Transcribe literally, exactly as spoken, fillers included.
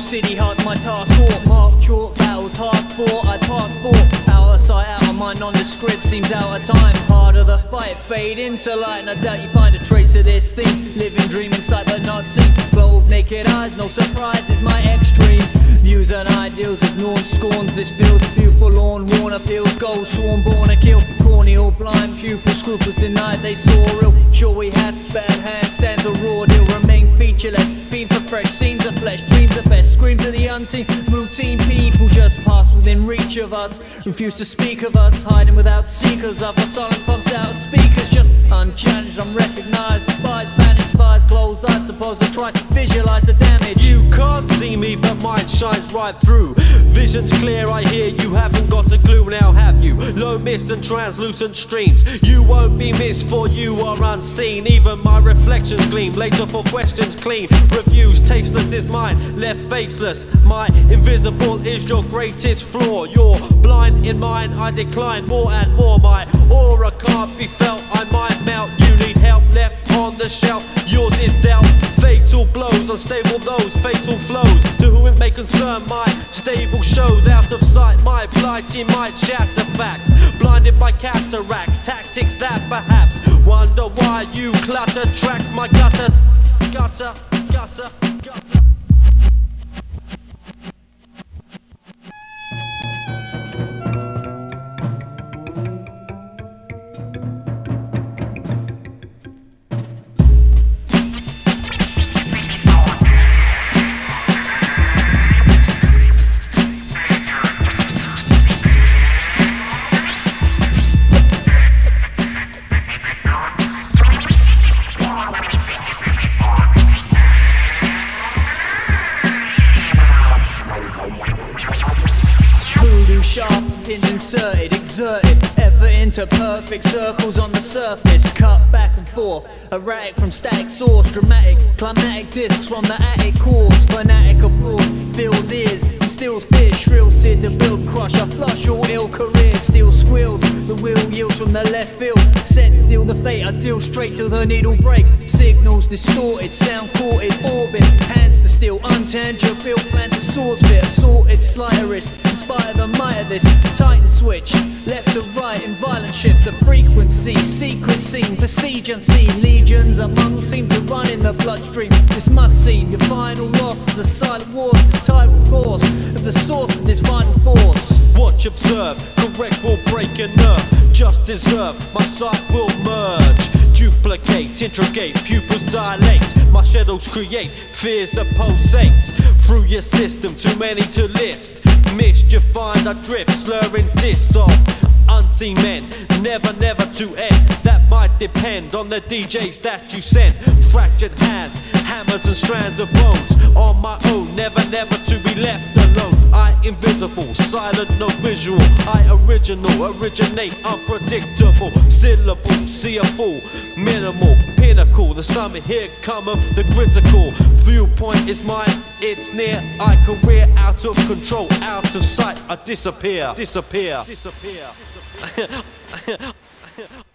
city hearts my task fought. Mark chalk battles hard fought. I passport out of sight, out of mind. Nondescript seems out of time. Part of the fight fade into light, and I doubt you find a trace of this thing. Living dream inside but not seen. Clothed naked eyes, no surprise is my extreme. Views and ideals ignored, scorns. This feels few forlorn, worn appeals. Goals sworn, born to kill. Corneal, blind pupils, scruples denied they saw real. Sure we had bad hands, stands a raw deal. Remain featureless, fiend for fresh scenes of flesh. Dreams are best, screams of the unseen. Routine people just pass within reach of us. Refuse to speak of us, hiding without seekers of our silence pumps out of speakers. Just unchallenged, unrecognized, despised, banished, fires closed. I suppose I try to visualize the damage. You can't see me, but mine shines right through. Vision's clear, I hear you haven't got a clue, now have you? Low mist and translucent streams. You won't be missed, for you are unseen. Even my reflections gleam, later for questions clean. Reviews, tasteless is mine, left faceless. My invisible is your greatest flaw. You're blind in mine, I decline more and more. My aura can't be felt, I might melt. You need help, left on the shelf. Yours is dealt. Fatal blows, unstable those fatal flows. To whom it may concern, my stable shows. Out of sight, my blighty might shatter facts. Blinded by cataracts, tactics that perhaps wonder why you clutter tracks. My gutter, gutter, gutter, gutter. Sharp pins inserted, exerted, ever into perfect circles on the surface. Cut back and forth, erratic from static source. Dramatic, climatic diffs from the attic cause. Fanatic applause, fills ears, instills fear. Shrill sear to build, crush, I flush all ill careers. Steel squeals, the wheel yields from the left field. Set seal the fate, I deal straight till the needle break. Signals distorted, sound caught in orbit. Hands to steel, untangible, plans to swords fit. Assaulted, slighterist, in spite of the might of this Titan switch, left to right in violent shifts of frequency. Secret scene, besiege unseen. Legions among seem to run in the bloodstream. This must seem your final loss as the silent wars. This tidal course of the source of this vital force. Watch, observe, correct will break a nerve. Just deserve, my sight will merge. Duplicate, interrogate, pupils dilate. My shadows create fears that pulsates through your system, too many to list. Missed, you find I drift, slurring diss off unseen men, never, never to end. That might depend on the D Js that you send. Fractured hands, hammers and strands of bones. On my own, never, never to be left alone. I invisible, silent, no visual. I original, originate, unpredictable. Syllable, see a fool, minimal, pinnacle. The summit here cometh, the critical viewpoint is mine, it's near. I career out of control, out of sight. I disappear, disappear, disappear.